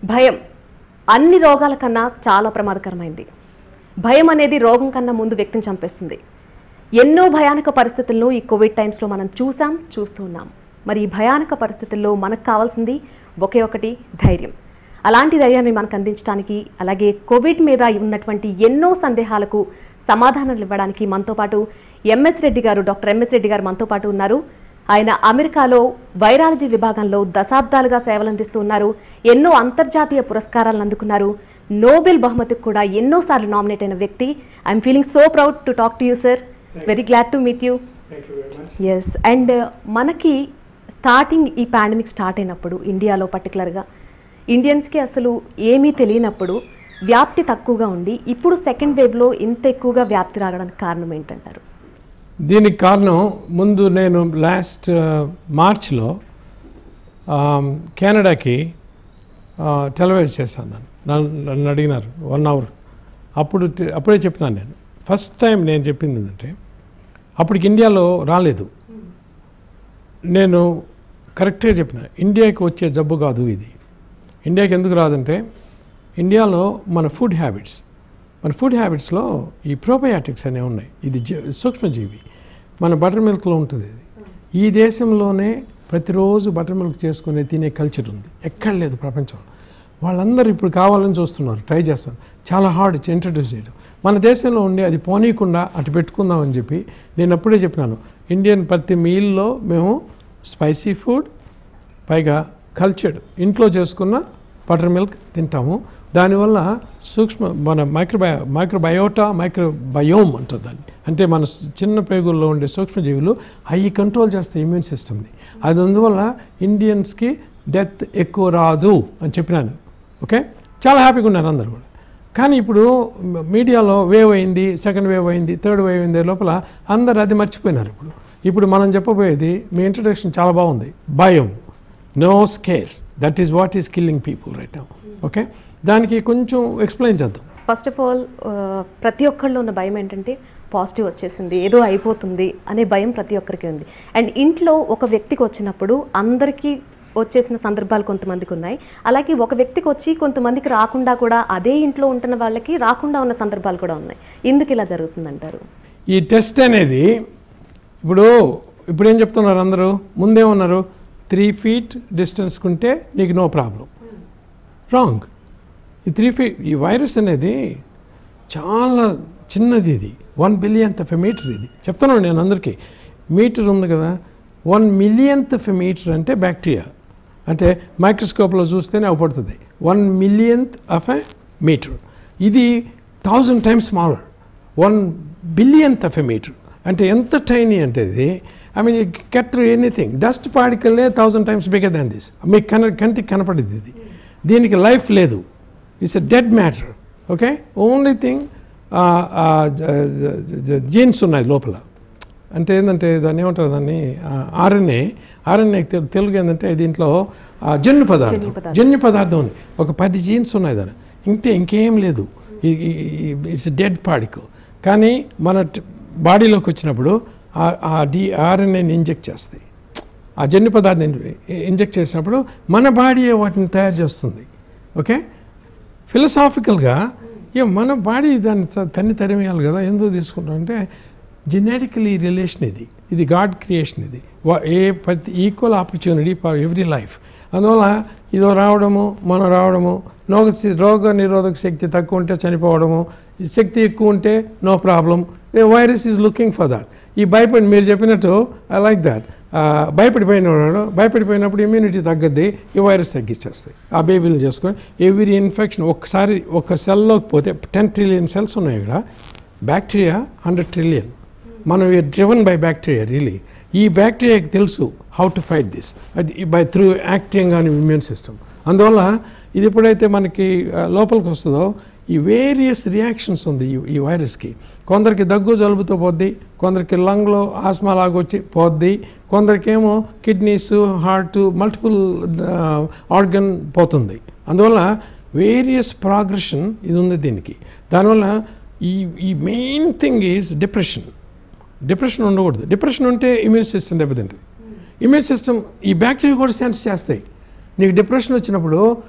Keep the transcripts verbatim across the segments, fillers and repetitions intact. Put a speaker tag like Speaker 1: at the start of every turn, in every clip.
Speaker 1: భయం అన్ని రోగాల కన్నా చాలా ప్రమాదకరమైంది. భయం అనేది రోగం కన్నా ముందు వ్యక్తిని చంపేస్తుంది. ఎన్నో భయానక పరిస్థితులను ఈ కోవిడ్ టైమ్స్లో మనం చూసాం, చూస్తున్నాం. మరి ఈ భయానక పరిస్థితుల్లో మనకు కావాల్సింది ఒకే ఒకటి ధైర్యం. అలాంటి ధైర్యాన్ని మనకు అందించడానికి, అలాగే కోవిడ్ మీద ఉన్నటువంటి ఎన్నో సందేహాలకు సమాధానాలు ఇవ్వడానికి మనతో పాటు ఎంఎస్ రెడ్డి గారు, డాక్టర్ ఎంఎస్ రెడ్డి గారు మనతో పాటు ఉన్నారు. ఆయన అమెరికాలో వైరాలజీ విభాగంలో దశాబ్దాలుగా సేవలందిస్తూ ఉన్నారు. ఎన్నో అంతర్జాతీయ పురస్కారాలను అందుకున్నారు. నోబెల్ బహుమతికి కూడా ఎన్నోసార్లు నామినేట్ అయిన వ్యక్తి. I'm feeling so proud to talk to you sir. Very glad to meet you. Yes, and మనకి స్టార్టింగ్ ఈ పాండమిక్ స్టార్ట్ అయినప్పుడు ఇండియాలో పర్టికులర్గా ఇండియన్స్కి అసలు ఏమీ తెలియనప్పుడు వ్యాప్తి తక్కువగా ఉండి ఇప్పుడు సెకండ్ వేవ్లో ఇంత ఎక్కువగా వ్యాప్తి రావడానికి కారణం ఏంటంటారు?
Speaker 2: దీనికి కారణం, ముందు నేను లాస్ట్ మార్చ్లో కెనడాకి టెలివైజ్ చేశాను. నన్ను నన్ను అడిగినారు వన్ అవర్. అప్పుడు అప్పుడే చెప్పినాను నేను. ఫస్ట్ టైం నేను చెప్పింది ఏంటంటే, అప్పటికి ఇండియాలో రాలేదు. నేను కరెక్ట్గా చెప్పిన, ఇండియాకి వచ్చే జబ్బు కాదు ఇది. ఇండియాకి ఎందుకు రాదంటే, ఇండియాలో మన ఫుడ్ హ్యాబిట్స్ మన ఫుడ్ హ్యాబిట్స్లో ఈ ప్రోబయాటిక్స్ అనేవి ఉన్నాయి. ఇది సూక్ష్మజీవి, మన బటర్ మిల్క్లో ఉంటుంది. ఇది ఈ దేశంలోనే ప్రతిరోజు బటర్ మిల్క్ చేసుకునే తినే కల్చర్ ఉంది, ఎక్కడ లేదు ప్రపంచంలో. వాళ్ళందరూ ఇప్పుడు కావాలని చూస్తున్నారు, ట్రై చేస్తారు. చాలా హార్డ్ ఇంట్రడ్యూస్ చేయడం. మన దేశంలో ఉండి అది పోనీయకుండా అటు పెట్టుకుందామని చెప్పి నేను అప్పుడే చెప్పినాను. ఇండియన్ ప్రతి మీల్లో మేము స్పైసీ ఫుడ్, పైగా కల్చర్డ్ ఇంట్లో చేసుకున్న బటర్ మిల్క్ తింటాము. దానివల్ల సూక్ష్మ మన మైక్రోబయో మైక్రోబయోటా మైక్రోబయోమ్ అంటారు దాన్ని. అంటే మన చిన్న పేగుల్లో ఉండే సూక్ష్మజీవులు అవి కంట్రోల్ చేస్తాయి ఇమ్యూన్ సిస్టమ్ని. అది అందువల్ల ఇండియన్స్కి డెత్ ఎక్కువ రాదు అని చెప్పినాను. ఓకే, చాలా హ్యాపీగా ఉన్నారు అందరు కూడా. కానీ ఇప్పుడు మీడియాలో వేవ్ అయింది, సెకండ్ వేవ్ అయింది, థర్డ్ వేవ్ అయింది లోపల అందరు అది మర్చిపోయినారు. ఇప్పుడు ఇప్పుడు మనం చెప్పబోయేది, మీ ఇంట్రడక్షన్ చాలా బాగుంది. భయం, no scare, that is what is killing people right now. Okay, దానికి కొంచెం ఎక్స్ప్లెయిన్ చేద్దాం.
Speaker 1: ఫస్ట్ ఆఫ్ ఆల్, ప్రతి ఒక్కళ్ళు ఉన్న భయం ఏంటంటే పాజిటివ్ వచ్చేసింది, ఏదో అయిపోతుంది అనే భయం ప్రతి ఒక్కరికి ఉంది. అండ్ ఇంట్లో ఒక వ్యక్తికి వచ్చినప్పుడు అందరికీ వచ్చేసిన సందర్భాలు కొంతమందికి ఉన్నాయి. అలాగే ఒక వ్యక్తికి వచ్చి కొంతమందికి రాకుండా కూడా అదే ఇంట్లో ఉంటున్న వాళ్ళకి రాకుండా ఉన్న సందర్భాలు కూడా ఉన్నాయి. ఎందుకు ఇలా జరుగుతుందంటారు?
Speaker 2: ఈ టెస్ట్ అనేది ఇప్పుడు ఇప్పుడు ఏం చెప్తున్నారు అందరూ? ముందేమన్నారు, త్రీ ఫీట్ డిస్టెన్స్ ఉంటే నీకు నో ప్రాబ్లం. రాంగ్. ఈ త్రీ ఫీట్ ఈ వైరస్ అనేది చాలా చిన్నది. ఇది one billionth of a meter. ఇది చెప్తున్నాను నేను అందరికీ. మీటర్ ఉంది కదా, one millionth of a meter అంటే బ్యాక్టీరియా. అంటే మైక్రోస్కోప్లో చూస్తేనే అవపడుతుంది. One millionth of a meter. ఇది thousand times smaller. One billionth of a meter అంటే ఎంత టైనీ అంటే ఇది. I mean get through anything. Dust పార్టికల్లే thousand times bigger than this. మీకు కన కంటికి కనపడింది ఇది. దీనికి లైఫ్ లేదు. It's a dead matter. Okay, only thing genes ఉన్నాయి లోపల. అంటే ఏంటంటే దాన్ని ఏమంటారు, దాన్ని ఆర్ఎన్ఏ. ఆర్ఎన్ఏ తెలుగు ఏంటంటే దీంట్లో జన్యు పదార్థం జన్యు పదార్థం ఉంది. ఒక పది జీన్స్ ఉన్నాయి దాన్ని, ఇంతే, ఇంకేం లేదు. It's dead particle. కానీ మన బాడీలోకి వచ్చినప్పుడు ఆ డి ఆర్ఎన్ఏని ఇంజెక్ట్ చేస్తాయి. ఆ జన్యు పదార్థం ఇంజెక్ట్ చేసినప్పుడు మన బాడీ వాటిని తయారు చేస్తుంది. ఓకే, ఫిలసాఫికల్గా ఏ మన బాడీ దాన్ని తన్ని తరిమేయాలి కదా, ఎందుకు తీసుకుంటాం అంటే జెనెటికలీ రిలేషన్ ఇది. ఇది గాడ్ క్రియేషన్. ఇది ఏ ప్రతి equal opportunity for every life. అందువల్ల ఇదో రావడము, మనం రావడము, రోగ రోగ నిరోధక శక్తి తక్కువ ఉంటే చనిపోవడము, శక్తి ఎక్కువ ఉంటే no problem. Virus is looking for that. ఈ భయపడి మీరు చెప్పినట్టు ఐ లైక్ దాట్. భయపడిపోయినాడు, భయపడిపోయినప్పుడు ఇమ్యూనిటీ తగ్గద్ది, ఈ వైరస్ తగ్గించేస్తాయి. ఆ బేబీలు చేసుకొని ఎవ్రీ ఇన్ఫెక్షన్ ఒక్కసారి ఒక సెల్లోకి పోతే టెన్ ట్రిలియన్ సెల్స్ ఉన్నాయి ఇక్కడ. Bacteria hundred trillion. మనం we are driven by bacteria really. ఈ బ్యాక్టీరియాకి తెలుసు how to fight this by through acting on immune system. అందువల్ల ఇది ఎప్పుడైతే మనకి లోపలికి వస్తుందో ఈ వేరియస్ రియాక్షన్స్ ఉంది ఈ వైరస్కి. కొందరికి దగ్గు జలుబుతో పోద్ది, కొందరికి లంగ్లో ఆస్మా లాగొచ్చి పోద్ది, కొందరికేమో కిడ్నీస్, హార్ట్, మల్టిపుల్ ఆర్గన్ పోతుంది. అందువల్ల వేరియస్ ప్రోగ్రెషన్ ఇది ఉంది దీనికి. దానివల్ల ఈ ఈ main thing is depression. Depression ఉండకూడదు. డిప్రెషన్ ఉంటే ఇమ్యూన్ సిస్టమ్ దెబ్బతింటుంది. ఇమ్యూన్ సిస్టమ్ ఈ బ్యాక్టీరియా కూడా సెన్స్ చేస్తాయి. నీకు డిప్రెషన్ వచ్చినప్పుడు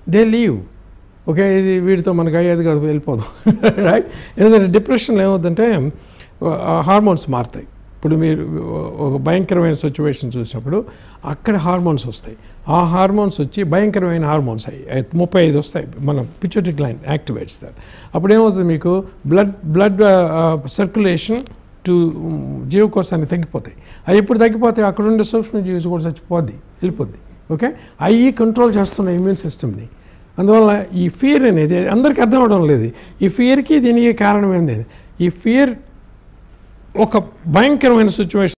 Speaker 2: దే లీవ్. ఓకే, ఇది వీటితో మనకు అయ్యేది కాదు, వెళ్ళిపోదాం. రైట్. ఎందుకంటే డిప్రెషన్లో ఏమవుతుందంటే హార్మోన్స్ మారుతాయి. ఇప్పుడు మీరు ఒక భయంకరమైన సిచ్యువేషన్ చూసినప్పుడు అక్కడ హార్మోన్స్ వస్తాయి. ఆ హార్మోన్స్ వచ్చి భయంకరమైన హార్మోన్స్ అయ్యి ముప్పై ఐదు వస్తాయి, మన పిట్యూటరీ గ్లాండ్ యాక్టివేట్స్ దాట్. అప్పుడు ఏమవుతుంది, మీకు బ్లడ్ బ్లడ్ సర్క్యులేషన్ టు జీవకోశాన్ని తగ్గిపోతాయి. అవి ఎప్పుడు తగ్గిపోతాయి, అక్కడ ఉండే సూక్ష్మజీవి కూడా చచ్చిపోద్ది, వెళ్ళిపోద్ది. ఓకే, అవి కంట్రోల్ చేస్తున్నాయి ఇమ్యూన్ సిస్టమ్ని. అందువల్ల ఈ ఫియర్ అనేది అందరికీ అర్థం అవడం లేదు. ఈ ఫియర్కి దీనికి కారణం ఏంది, ఈ ఫియర్ ఒక భయంకరమైన సిచ్యువేషన్